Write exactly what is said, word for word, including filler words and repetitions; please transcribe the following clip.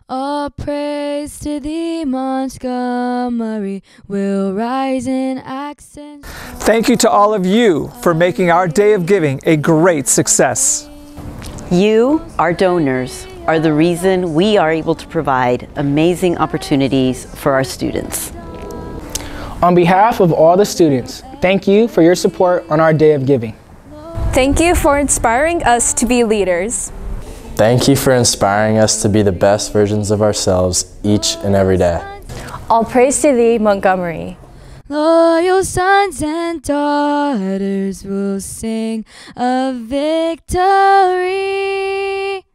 All praise to thee, Montgomery, will rise in accents. Thank you to all of you for making our Day of Giving a great success. You, our donors, are the reason we are able to provide amazing opportunities for our students. On behalf of all the students, thank you for your support on our Day of Giving. Thank you for inspiring us to be leaders. Thank you for inspiring us to be the best versions of ourselves each and every day. All praise to thee, Montgomery. Loyal sons and daughters will sing of victory.